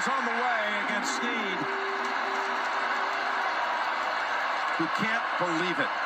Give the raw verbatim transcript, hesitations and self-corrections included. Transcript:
is on the way against Snead. You can't believe it.